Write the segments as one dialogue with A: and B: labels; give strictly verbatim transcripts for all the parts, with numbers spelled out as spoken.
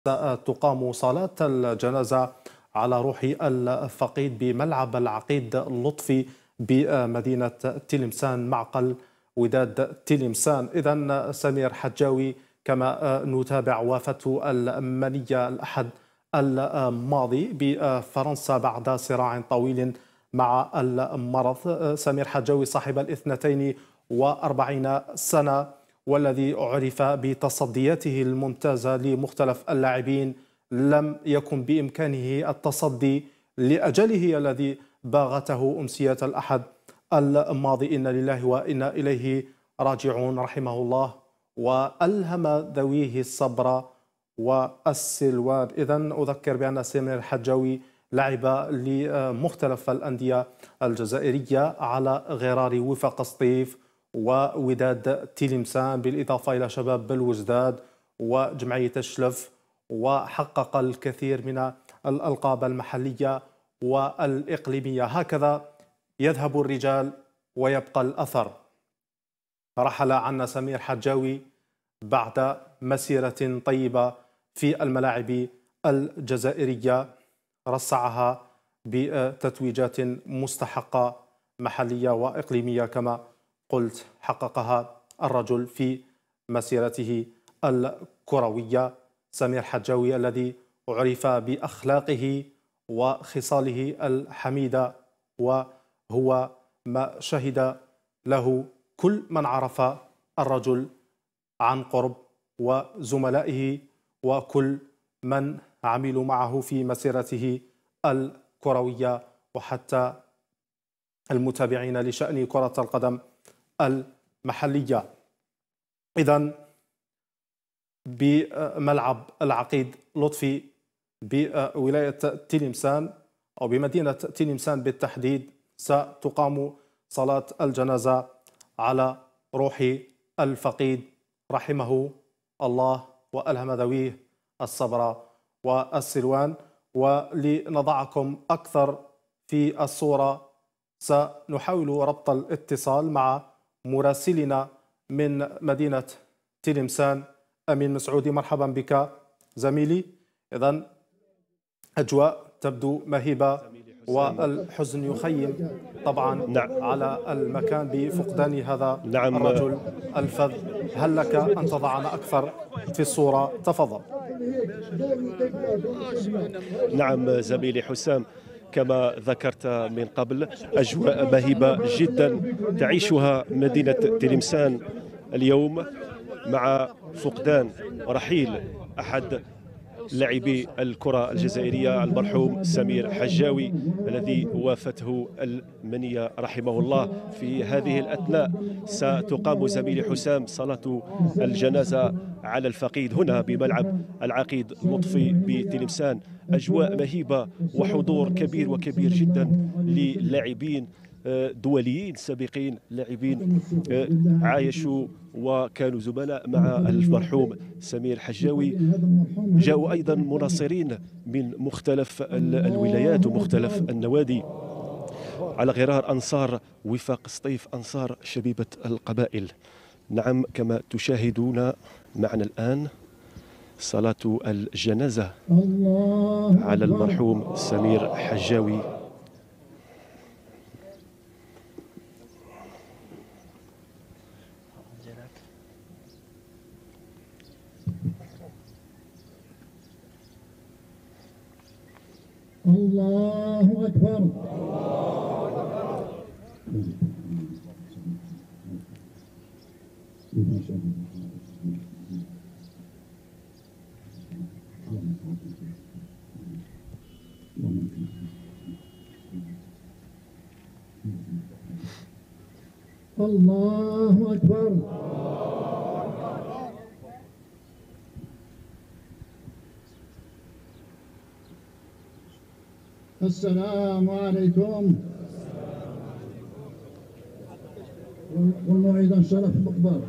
A: تقام صلاة الجنازة على روح الفقيد بملعب العقيد اللطفي بمدينة تلمسان معقل وداد تلمسان. إذن سمير حجاوي كما نتابع وافته المنية الأحد الماضي بفرنسا بعد صراع طويل مع المرض. سمير حجاوي صاحب الاثنتين وأربعين سنة والذي عرف بتصدياته الممتازة لمختلف اللاعبين، لم يكن بإمكانه التصدي لأجله الذي باغته أمسية الأحد الماضي. إنا لله وإنا إليه راجعون رحمه الله، وألهم ذويه الصبر والسلوان. إذن أذكر بأن سمير الحجاوي لعب لمختلف الأندية الجزائرية على غرار وفاق سطيف ووداد تلمسان، بالإضافة إلى شباب بالوجداد وجمعية الشلف، وحقق الكثير من الألقاب المحلية والإقليمية. هكذا يذهب الرجال ويبقى الأثر. رحل عنا سمير حجاوي بعد مسيرة طيبة في الملاعب الجزائرية رصعها بتتويجات مستحقة محلية وإقليمية كما قلت حققها الرجل في مسيرته الكروية. سمير حجاوي الذي عرف بأخلاقه وخصاله الحميدة، وهو ما شهد له كل من عرف الرجل عن قرب وزملائه وكل من عملوا معه في مسيرته الكروية، وحتى المتابعين لشأن كرة القدم المحلية. إذن بملعب العقيد لطفي بولاية تلمسان أو بمدينة تلمسان بالتحديد ستقام صلاة الجنازة على روح الفقيد رحمه الله وألهم ذويه الصبر والسلوان. ولنضعكم أكثر في الصورة سنحاول ربط الاتصال مع مراسلنا من مدينة تلمسان أمين مسعودي. مرحبا بك زميلي. إذن أجواء تبدو مهيبة والحزن يخيم طبعا نعم. على المكان بفقدان هذا نعم. الرجل الفذ. هل لك أن تضعنا أكثر في الصورة؟ تفضل.
B: نعم زميلي حسام، كما ذكرت من قبل أجواء مهيبة جدا تعيشها مدينة تلمسان اليوم مع فقدان رحيل أحد لاعبي الكرة الجزائرية المرحوم سمير حجاوي الذي وافته المنية رحمه الله. في هذه الأثناء ستقام زميلي حسام صلاة الجنازة على الفقيد هنا بملعب العقيد لطفي بتلمسان. أجواء مهيبة وحضور كبير وكبير جدا للاعبين دوليين سابقين، لاعبين عايشوا وكانوا زملاء مع المرحوم سمير حجاوي. جاءوا أيضا مناصرين من مختلف الولايات ومختلف النوادي على غرار أنصار وفاق سطيف، أنصار شبيبة القبائل. نعم، كما تشاهدون معنا الآن صلاة الجنازة على المرحوم سمير حجاوي.
C: الله أكبر. الله أكبر. السلام عليكم. والموعظة شرف مقبر.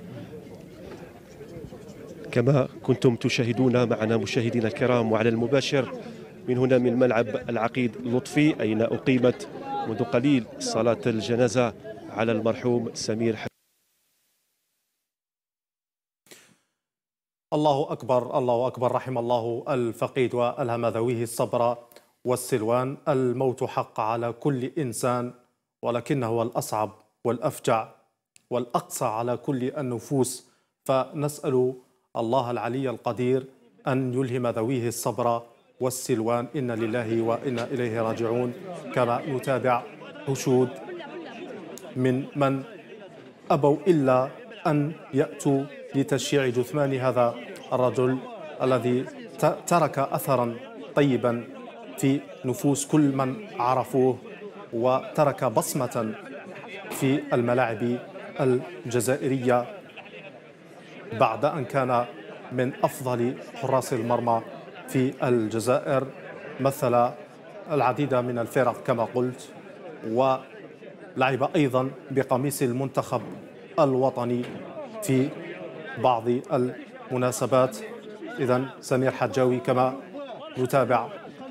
B: كما كنتم تشاهدون معنا مشاهدينا الكرام وعلى المباشر من هنا من ملعب العقيد لطفي، أين أقيمت منذ قليل صلاة الجنازة على المرحوم سمير حجاوي.
A: الله أكبر، الله أكبر. رحم الله الفقيد وألهم ذويه الصبر والسلوان. الموت حق على كل إنسان، ولكنه هو الأصعب والأفجع والأقسى على كل النفوس. فنسأل الله العلي القدير أن يلهم ذويه الصبر والسلوان. إن لله وإنا إليه راجعون. كما نتابع حشود من من أبوا إلا أن يأتوا لتشييع جثمان هذا الرجل الذي ترك أثرا طيبا في نفوس كل من عرفوه، وترك بصمة في الملاعب الجزائرية بعد أن كان من أفضل حراس المرمى في الجزائر. مثل العديد من الفرق كما قلت، ولعب أيضا بقميص المنتخب الوطني في بعض المناسبات. إذن سمير حجاوي كما نتابع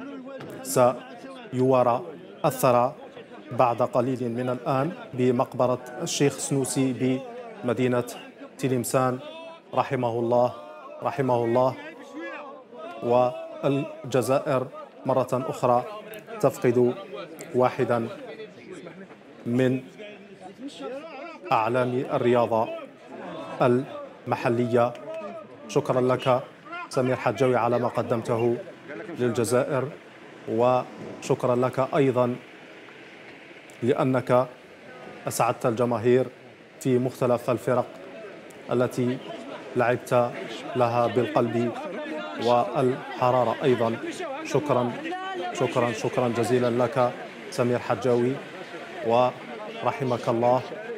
A: سيوارى الثرى بعد قليل من الآن بمقبرة الشيخ سنوسي بمدينة تلمسان رحمه الله رحمه الله. والجزائر مرة أخرى تفقد واحدا من أعلام الرياضة المحلية. شكرا لك سمير حجاوي على ما قدمته للجزائر، وشكرا لك أيضا لأنك أسعدت الجماهير في مختلف الفرق التي لعبت لها بالقلب والحرارة أيضا. شكرا شكرا شكرا جزيلا لك سمير حجاوي، ورحمك الله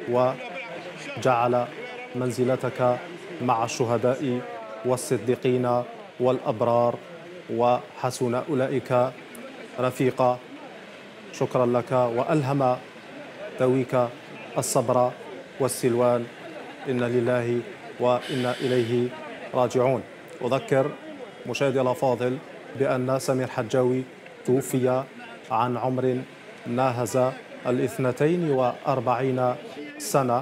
A: وجعل منزلتك مع الشهداء والصديقين والأبرار وحسن أولئك رفيقا. شكرا لك، وألهم ذويك الصبر والسلوان. إن لله وإنا إليه راجعون. أذكر مشاهدي الأفاضل بأن سمير حجاوي توفي عن عمر ناهز الاثنتين وأربعين سنة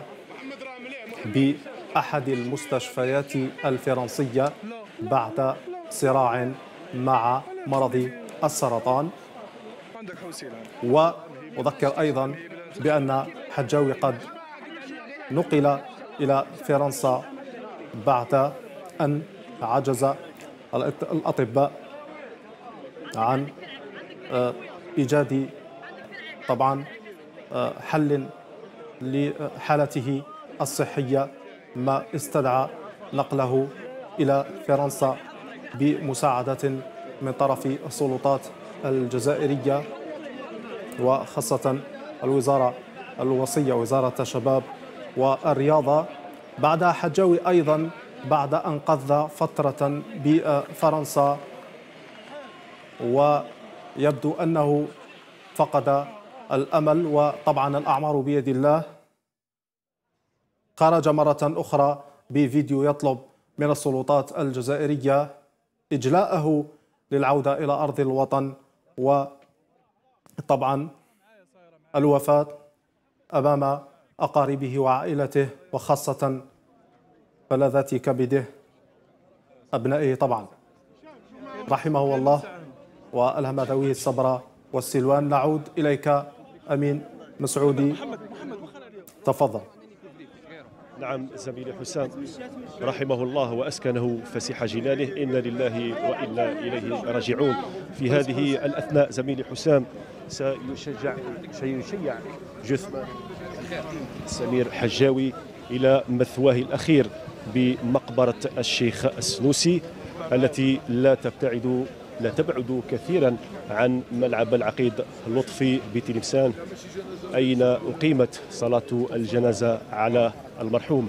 A: بأحد المستشفيات الفرنسية بعد صراع مع مرض السرطان. وأذكر أيضا بأن حجاوي قد نقل إلى فرنسا بعد أن عجز الأطباء عن إيجاد طبعا حل لحالته الصحية، ما استدعى نقله إلى فرنسا بمساعدة من طرف السلطات الجزائرية، وخاصة الوزارة الوصية وزارة الشباب والرياضة. بعد حجاوي أيضا بعد أن قضى فترة بفرنسا ويبدو أنه فقد الأمل، وطبعا الأعمار بيد الله، خرج مرة أخرى بفيديو يطلب من السلطات الجزائرية إجلاءه للعودة إلى أرض الوطن. وطبعا الوفاة أمام أقاربه وعائلته، وخاصة فلذات كبده أبنائه طبعا. رحمه الله وألهم ذويه الصبر والسلوان. نعود إليك أمين مسعودي، تفضل.
B: نعم زميلي حسام، رحمه الله وأسكنه فسيح جلاله. إنا لله وإنا إليه راجعون. في هذه الأثناء زميلي حسام سيشجع سيشيع جثمان سمير حجاوي إلى مثواه الأخير بمقبرة الشيخ السنوسي التي لا تبتعد لا تبعد كثيرا عن ملعب العقيد لطفي بتلمسان، أين أقيمت صلاة الجنازة على المرحوم.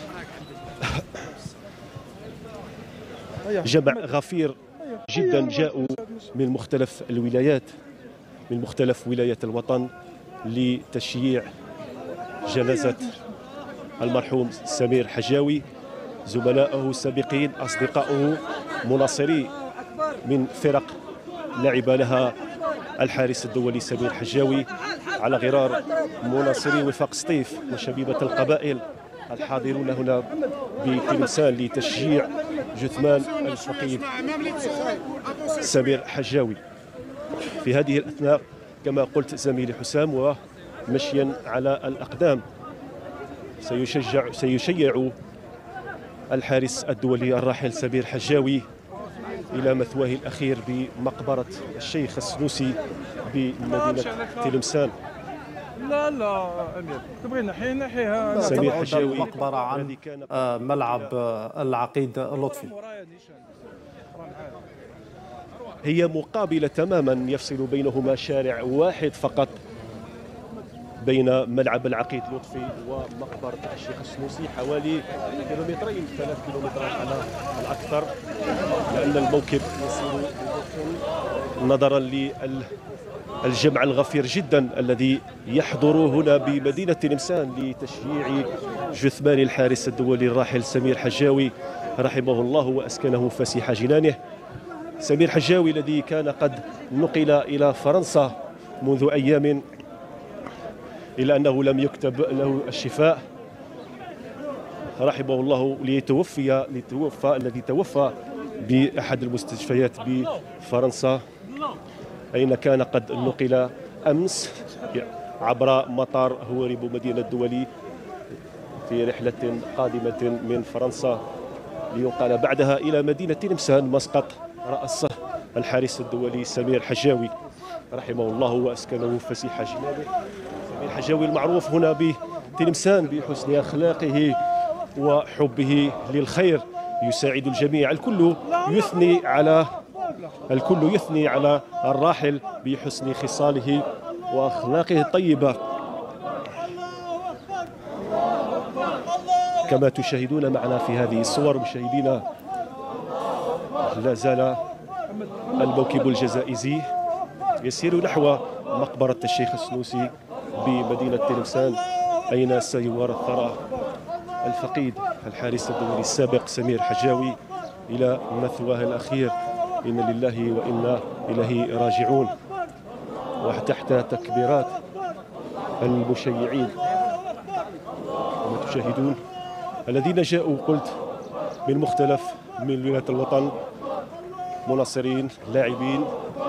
B: جمع غفير جدا جاءوا من مختلف الولايات من مختلف ولايات الوطن لتشييع جنازة المرحوم سمير حجاوي. زملائه السابقين، أصدقائه، مناصري من فرق لعب لها الحارس الدولي سمير حجاوي، على غرار مناصري وفاق سطيف وشبيبة القبائل الحاضرون هنا بتلمسان لتشجيع جثمان الفقيد سمير حجاوي. في هذه الأثناء كما قلت زميلي حسام ومشيا على الأقدام سيشجع سيشيع الحارس الدولي الراحل سمير حجاوي إلى مثواه الأخير بمقبرة الشيخ السنوسي بمدينة تلمسان.
D: لا لا أمير تبغي نحي نحيها.
A: سمير حجاوي المقبرة عن ملعب العقيد اللطفي.
B: هي مقابلة تماما يفصل بينهما شارع واحد فقط بين ملعب العقيد اللطفي ومقبرة الشيخ السنوسي حوالي كيلومترين ثلاث كيلومترات على الأكثر، لأن الموكب يسير نظرا للجمع الغفير جدا الذي يحضر هنا بمدينة تلمسان لتشييع جثمان الحارس الدولي الراحل سمير حجاوي رحمه الله وأسكنه فسيح جنانه. سمير حجاوي الذي كان قد نقل إلى فرنسا منذ أيام إلا أنه لم يكتب له الشفاء رحمه الله ليتوفي لتوفى الذي توفى بأحد المستشفيات بفرنسا، أين كان قد نقل أمس عبر مطار هوريبو مدينة الدولي في رحلة قادمة من فرنسا لينقل بعدها إلى مدينة تلمسان مسقط رأس الحارس الدولي سمير حجاوي رحمه الله وأسكنه فسيح جنانه. سمير حجاوي المعروف هنا بتلمسان بحسن أخلاقه وحبه للخير، يساعد الجميع. الكل يثني على الكل يثني على الراحل بحسن خصاله وأخلاقه الطيبة. كما تشاهدون معنا في هذه الصور مشاهدينا، لا زال الموكب الجزائزي يسير نحو مقبرة الشيخ السنوسي بمدينة تلمسان، أين سيوار الثرى الفقيد الحارس الدولي السابق سمير حجاوي إلى مثواه الأخير. إن لله وإنا إليه راجعون. وتحت تكبيرات المشيعين كما تشاهدون الذين جاءوا قلت من مختلف من ولايات الوطن، مناصرين، لاعبين،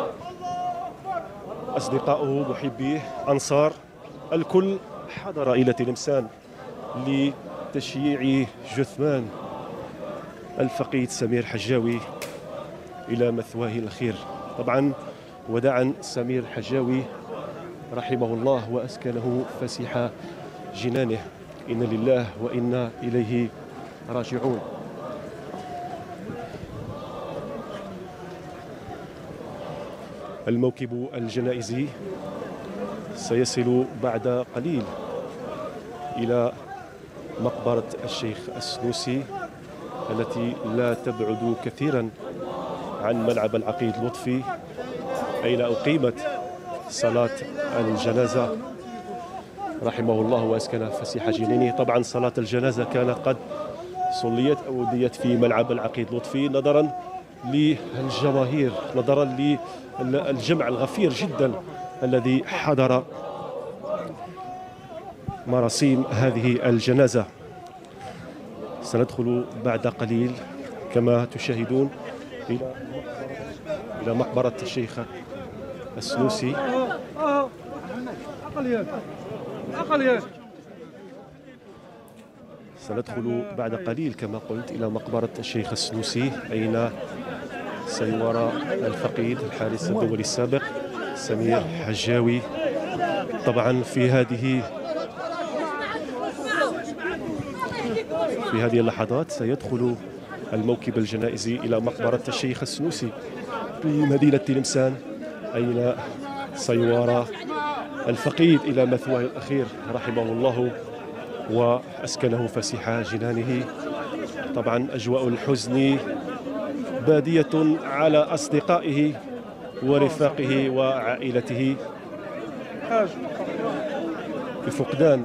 B: أصدقائه، محبيه، أنصار، الكل حضر إلى تلمسان لتشييع جثمان الفقيد سمير حجاوي إلى مثواه الأخير. طبعا وداعا سمير حجاوي رحمه الله وأسكنه فسيح جنانه. إن لله وإنا إليه راجعون. الموكب الجنائزي سيصل بعد قليل إلى مقبرة الشيخ السنوسي التي لا تبعد كثيرا عن ملعب العقيد اللطفي، أين أقيمت صلاة الجنازة رحمه الله وأسكن فسيح جنينه. طبعا صلاة الجنازة كانت قد صليت أو أديت في ملعب العقيد اللطفي نظرا للجماهير، نظرا للجمع الغفير جدا الذي حضر مراسيم هذه الجنازة. سندخل بعد قليل كما تشاهدون إلى إلى مقبرة الشيخ السنوسي. سندخل بعد قليل كما قلت إلى مقبرة الشيخ السنوسي أين سيوار الفقيد الحارس الدولي السابق سمير حجاوي. طبعا في هذه في هذه اللحظات سيدخل الموكب الجنائزي إلى مقبرة الشيخ السنوسي بمدينة تلمسان أين سيوار الفقيد إلى مثواه الأخير رحمه الله وأسكنه فسيح جنانه. طبعا أجواء الحزن بادية على أصدقائه ورفاقه وعائلته بفقدان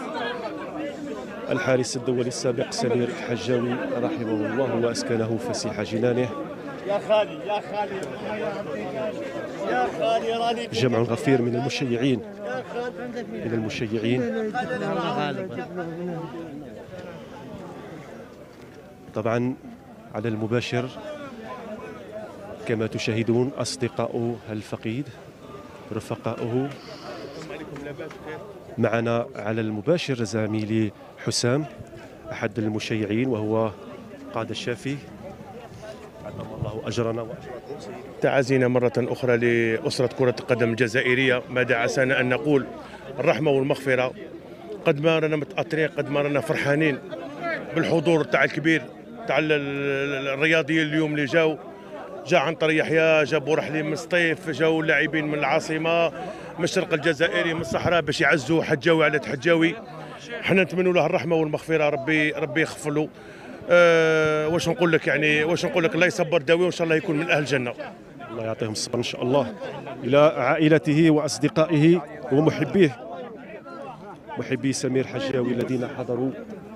B: الحارس الدولي السابق سمير حجاوي رحمه الله وأسكنه فسيح جنانه.
E: يا خالي يا خالي يا خالي راني
B: جمع غفير من المشيعين من المشيعين طبعا على المباشر كما تشاهدون أصدقاؤه الفقيد رفقاؤه معنا على المباشر زميلي حسام أحد المشيعين وهو قاد الشافي. عظم الله أجرنا وأجركم سيدي.
F: تعازينا مرة أخرى لأسرة كرة القدم الجزائرية. ماذا عسانا أن نقول الرحمة والمغفرة. قد ما رانا متأثرين، قد ما رانا فرحانين بالحضور تاع الكبير تاع الرياضيين اليوم اللي جاو. جا عنتر يحيى، جا بورحليم من سطيف، جاو لاعبين من العاصمة من الشرق الجزائري من الصحراء باش يعزوا حجاوي على تحجاوي. حنا نتمنوا له الرحمة والمغفرة، ربي ربي يغفر له. أه واش نقول لك يعني واش نقول لك الله يصبر داوي وان شاء الله يكون من اهل الجنه.
B: الله يعطيهم الصبر ان شاء الله. الى عائلته واصدقائه ومحبيه محبي سمير حجاوي الذين حضروا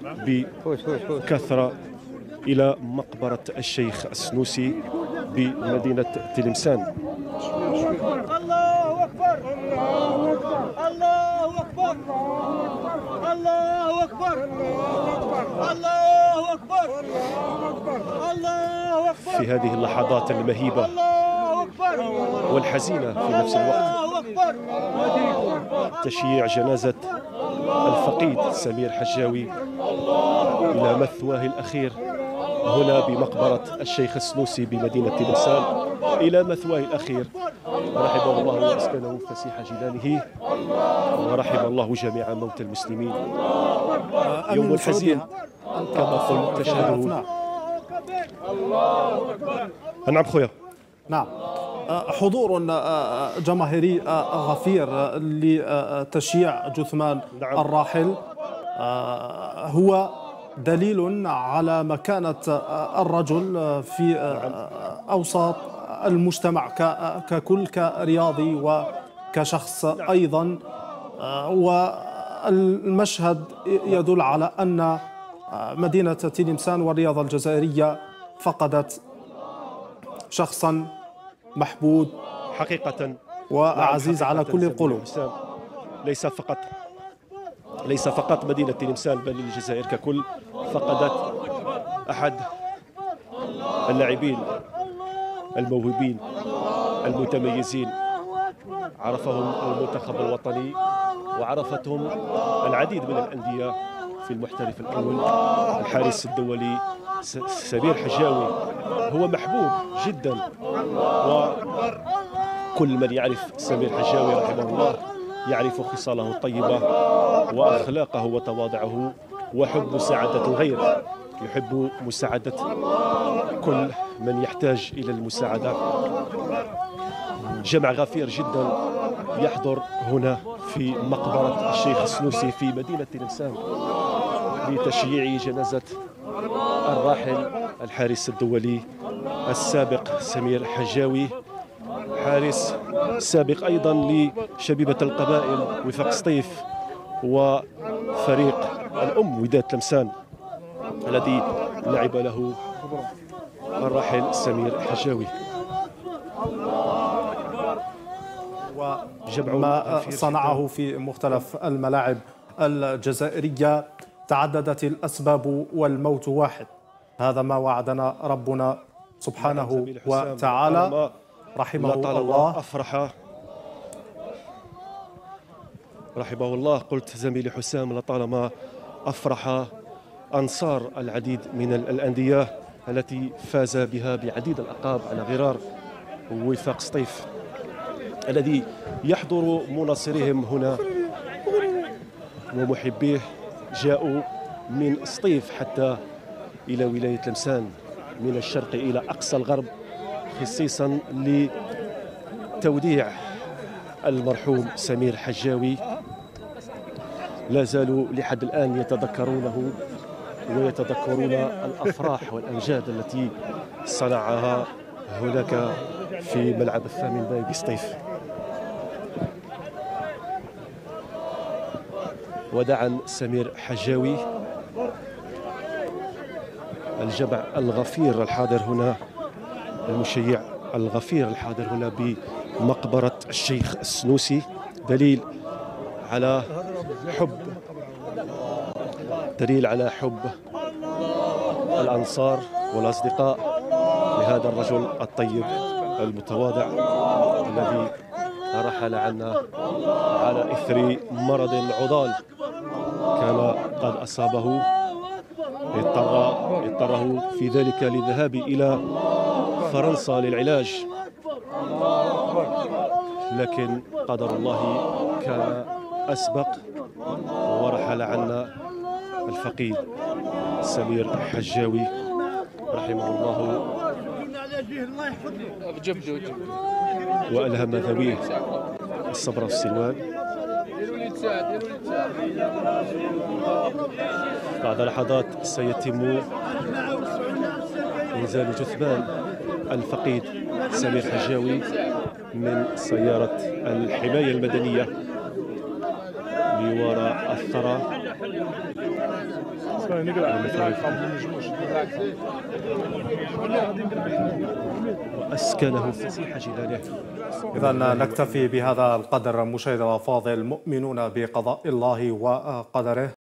B: بكثره الى مقبره الشيخ السنوسي بمدينه تلمسان.
E: الله اكبر الله اكبر الله اكبر الله اكبر الله اكبر.
B: في هذه اللحظات المهيبه والحزينه في نفس الوقت تشييع جنازه الفقيد سمير حجاوي الى مثواه الاخير هنا بمقبره الشيخ السنوسي بمدينه تلمسان، الى مثواه الاخير. رحم الله واسكنه فسيح جنانه ورحم الله جميع موتى المسلمين. يوم حزين كما قلت تشهده. نعم خويا.
A: نعم، حضور جماهيري غفير لتشييع جثمان نعم. الراحل هو دليل على مكانة الرجل في أوساط المجتمع ككل، كرياضي وكشخص أيضا. والمشهد يدل على أن مدينة تلمسان والرياضة الجزائرية فقدت شخصا محبوب
B: حقيقة
A: وعزيز على كل القلوب.
B: ليس فقط ليس فقط مدينة تلمسان بل الجزائر ككل فقدت أحد اللاعبين الموهوبين المتميزين عرفهم المنتخب الوطني وعرفتهم العديد من الأندية في المحترف الأول. الحارس الدولي سمير حجاوي هو محبوب جدا، وكل من يعرف سمير حجاوي رحمه الله يعرف خصاله الطيبة وأخلاقه وتواضعه وحب مساعدة الغير. يحب مساعدة كل من يحتاج إلى المساعدة. جمع غفير جدا يحضر هنا في مقبرة الشيخ السنوسي في مدينة تلمسان لتشييع جنازة الراحل الحارس الدولي السابق سمير حجاوي، حارس سابق أيضا لشبيبة القبائل وفاق سطيف وفريق الأم وداد تلمسان الذي لعب له الراحل سمير حجاوي.
A: وما صنعه في مختلف الملاعب الجزائرية تعددت الأسباب والموت واحد. هذا ما وعدنا ربنا سبحانه وتعالى رحمه الله.
B: أفرح رحمه الله. قلت زميلي حسام لطالما أفرح أنصار العديد من الأندية التي فاز بها بعديد الألقاب على غرار وفاق سطيف الذي يحضر مناصرهم هنا ومحبيه جاءوا من سطيف حتى إلى ولاية تلمسان، من الشرق إلى أقصى الغرب، خصيصا لتوديع المرحوم سمير حجاوي. لا زالوا لحد الآن يتذكرونه ويتذكرون الأفراح والأمجاد التي صنعها هناك في ملعب الثامن باي بسطيف. ودعا سمير حجاوي الجمع الغفير الحاضر هنا، المشيع الغفير الحاضر هنا بمقبرة الشيخ السنوسي، دليل على حب دليل على حب الأنصار والأصدقاء لهذا الرجل الطيب المتواضع الذي رحل عنا على إثر مرض عضال كان قد أصابه، اضطر اضطره في ذلك للذهاب إلى فرنسا للعلاج، لكن قدر الله كان أسبق ورحل عنا الفقيد سمير حجاوي رحمه الله وألهم ذويه الصبر في السلوان. بعد لحظات سيتم إنزال جثمان الفقيد سمير حجاوي من سيارة الحماية المدنية لوراء الثرى وأسكنه فسيح جنانه.
A: إذا نكتفي بهذا القدر مشاهدينا الأفاضل، مؤمنون بقضاء الله وقدره.